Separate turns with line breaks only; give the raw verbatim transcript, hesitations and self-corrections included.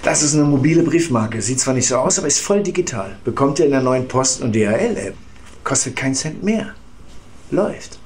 Das ist eine mobile Briefmarke. Sieht zwar nicht so aus, aber ist voll digital. Bekommt ihr in der neuen Post- und D H L-App. Kostet keinen Cent mehr. Läuft.